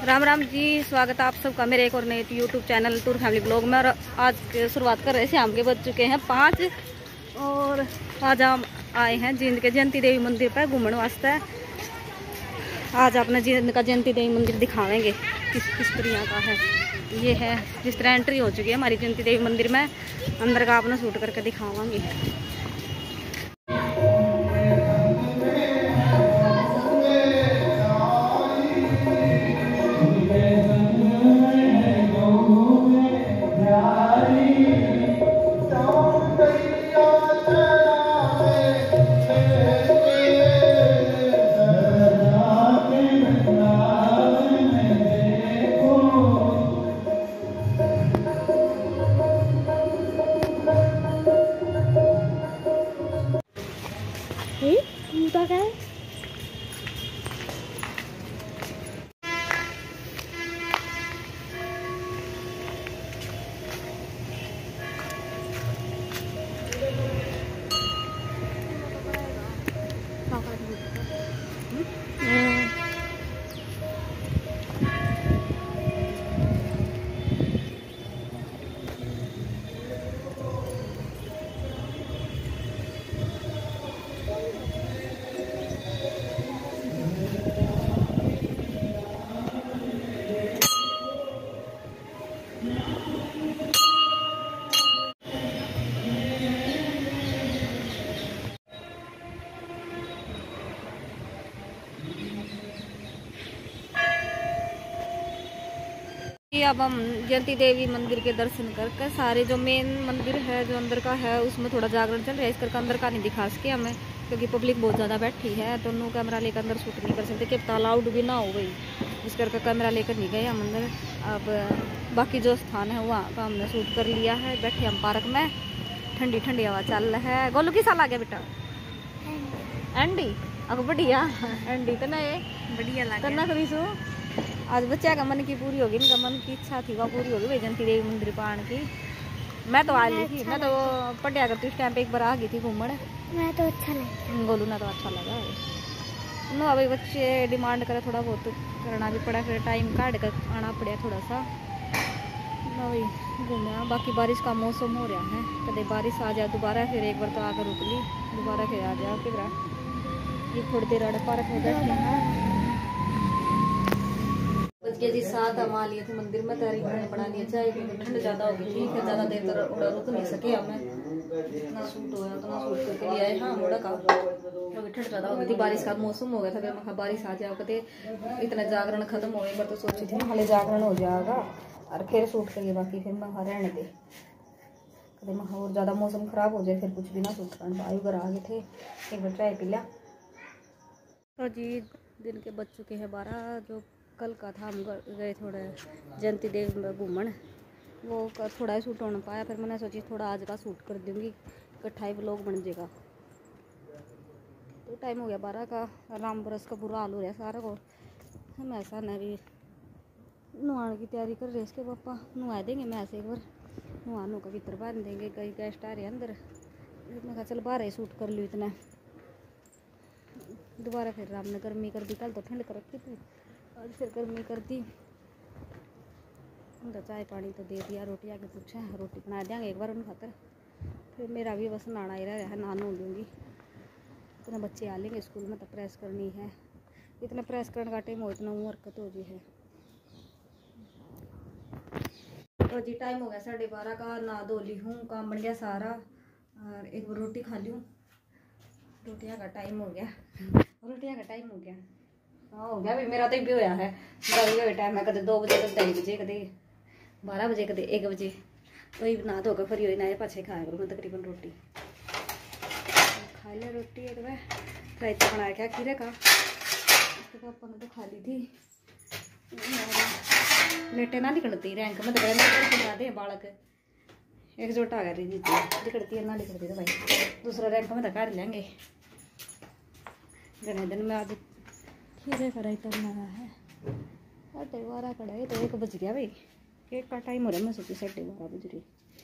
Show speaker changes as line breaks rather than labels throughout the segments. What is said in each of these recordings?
राम राम जी, स्वागत है आप सबका मेरे एक और नए YouTube channel tour family blog में। और आज शुरुआत कर रहे हैं। शाम के बज चुके हैं 5 और आज हम आए हैं जींद के जयंती देवी मंदिर पर घूमने वास्ते। आज अपने जींद का जयंती देवी मंदिर दिखावेंगे किस तरह का है। ये है जिस तरह एंट्री हो चुकी है हमारी जयंती देवी मंदिर में, अंदर का अपना शूट करके दिखावांगे। अब हम जयंती देवी मंदिर के दर्शन करके सारे जो मेन मंदिर है जो अंदर का है उसमें थोड़ा जागरण चल रहा है। इस करके अंदर का नहीं दिखा सके हमें, क्योंकि पब्लिक बहुत ज़्यादा बैठी है तो नो कैमरा लेकर अंदर शूट नहीं कर सकते कि अलाउड भी ना हो गई। इस करके कैमरा लेकर नहीं गए हम अंदर। अब बाकी जो स्थान है वहाँ का हमने शूट कर लिया है। बैठे हम पार्क में, ठंडी ठंडी हवा चल रहा है। गोलू किस साल आ गया बेटा? एंडी अब बढ़िया एंडी तो ना बढ़िया लगा करी सो। आज बच्चा का मन की पूरी होगी, इनका मन की इच्छा थी वह पूरी होगी जयंती देवी मंदिर पर आने की। मैं तो आ गई थी, मैं तो पढ़िया करती उस टाइम पे एक बार आ गई थी घूमने। मैं तो अच्छा लगा, गोलू ना तो अच्छा लगा। नो अभी बच्चे डिमांड करे थोड़ा बहुत करना भी पड़ा, फिर टाइम काट कर आना पड़ा थोड़ा सा। वही घूमा। बाकी बारिश का मौसम हो रहा है, कभी बारिश आ जाए दोबारा, फिर एक बार तो आकर रुक ली, दोबारा फिर आ जाओ किधर। ये थोड़ी देर पार्क में बैठे हैं। जी 7 हम आ लिए थे मंदिर में, तैयारी बना लिया चाय क्योंकि ठंड ज्यादा होगी थी, फिर ज्यादा देर तक रुक नहीं सके हमें। इतना सूट होया उतना सूट करके लिए आए। हाँ मोड़ा का क्योंकि ठंड ज्यादा हो गई थी, बारिश का मौसम हो गया था। फिर मैं बारिश आ जाए कहते इतना जागरण खत्म हो गया, तो सोची थी हाले जागरण हो जाएगा और फिर सूट करिए। बाकी फिर मैं रहने दे कदे मैं और ज्यादा मौसम खराब हो जाए फिर कुछ भी ना सूट करना। आयु घर आ गए थे, एक बार चाय पी लिया। तो जी दिन के बज चुके हैं 12। जो कल का था हम गए थोड़ा जयंती देवी में घूमन, वो थोड़ा ही शूट होना पाया। फिर मैंने सोची थोड़ा आज का शूट कर दूंगी, इकट्ठा ही व्लॉग बन जाएगा। तो टाइम हो गया 12 का। राम बरस का बुरा हाल हो रहा है सारा को। हम ऐसा नहीं भी नहाने की तैयारी कर रहे, इसके पापा नहा देंगे। मैं ऐसे एक बार नहानों का भीतर बांध देंगे, कई गेस्ट आ रहे हैं अंदर। मैं कहा चल बाहर ही शूट कर लूँ इतना। दोबारा फिर राम ने गर्मी कर दी, कल तो ठंड कर रखी थी और फिर गर्मी कर दी। उनका चाय पानी तो दे दिया, रोटी आके पूछा रोटी बना देंगे एक बार उन खातर। फिर मेरा भी बस नहाना ही रहा है, नहा लूँगी। इतना बच्चे आ लेंगे स्कूल में तो प्रेस करनी है, इतना प्रेस करने का टाइम हो इतना हरकत हो जी है। तो जी टाइम हो गया 12:30 का। नहा धो ली हूँ, काम बन गया सारा और एक बार रोटी खा लूँ। रोटियाँ का टाइम हो गया, रोटियाँ का टाइम हो गया। हाँ हो गया भाई, मेरा तो भी होया है। मेरा भी टाइम है, कदे 2 बजे, कदे 2:30 बजे, कदे 12 बजे, कदे 1 बजे। वही नहा धोकर फ्री हुई ना पाछे खाया करूँ मैं तकरीबन रोटी। खा लिया रोटी एक बार। रायता बनाया क्या खीरे का, उसके पापा ने तो खा ली थी। लेटे ना निकलती रैंक में, तो बना दे बालक एकजुट आ गई निकलती है ना निकलती तो भाई दूसरा रैंक में तो कर लेंगे। घने दिन में आज खीरे का रायता बनाया है। 12:30 कढ़ाई तो 1 बज गया भाई, केक का टाइम हो रहा है। मैं सोची 12:30 बज रही।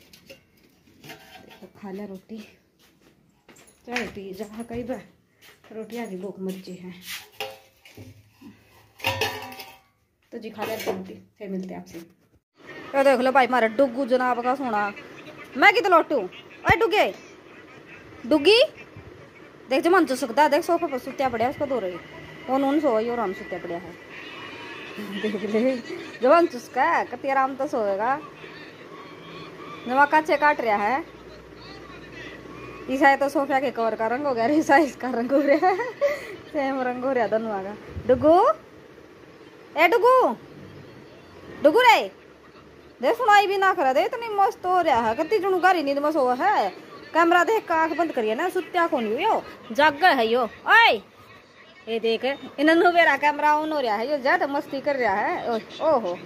देखो खा लिया रोटी, चाय पी जहाँ कई बार रोटियाँ की भूख मची है। तो जी खा लेते हैं, फिर मिलते हैं आपसे। तो देख लो भाई हमारा डुगू जनाब का सोना, मैं कितने लौटू अरे डुगे डुगी देख जो मन चो सकता है, देख सोफे पर सुत्या पड़िया उसको दो रही वो नून सोई और हम सुत्या पड़िया है। देख ले जो मन चुसका है कति आराम तो सोएगा, जमा काचे काट रहा है। ईसा तो सोफा के कवर का रंग हो गया, ईसा इसका रंग हो रहा है, सेम रंग हो रहा दोनों का। डुगू ए डुगू डुगू रे देख सुनाई भी ना करा दे, इतनी मस्त हो रहा है कति जुनू गारी नींद में सो है। कैमरा देख आंख बंद करिए ना, सुत्या को नहीं यो जाग है यो। ओए ये देख इन्होंने मेरा कैमरा ऑन हो रहा है, यो ज्यादा मस्ती कर रहा है। ओहो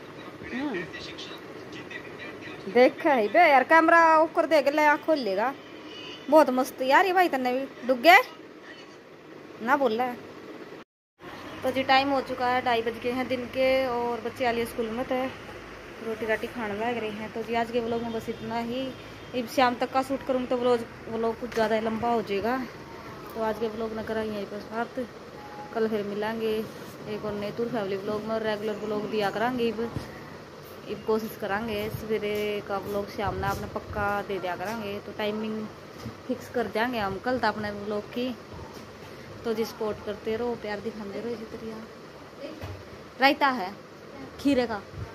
देख है बे यार कैमरा ऊपर देख ले आँख खोल लेगा, बहुत मस्त यार ये भाई तन्ने भी डुगे ना बोल रहा है। तो जी टाइम हो चुका है 2:30 बज गए हैं दिन के, और बच्चे आ लिए स्कूल में, तो रोटी राटी खाने लग रही हैं। तो जी आज के व्लॉग में बस इतना ही, अब शाम तक का शूट करूँ तो व्लॉग कुछ ज़्यादा लंबा हो जाएगा। तो आज के व्लॉग न करा यहीं पर साथ, कल फिर मिलेंगे एक और नए टूर फैमिली व्लॉग में। रेगुलर व्लॉग दिया करांगे, अब कोशिश करांगे सवेरे का व्लॉग शाम ना अपने पक्का दे दिया करांगे। तो टाइमिंग फिक्स कर देंगे हम कल तक अपने व्लॉग की। तो जी सपोर्ट करते रहो, प्यार दिखाते रहो इसी तरह। रायता है खीरे का।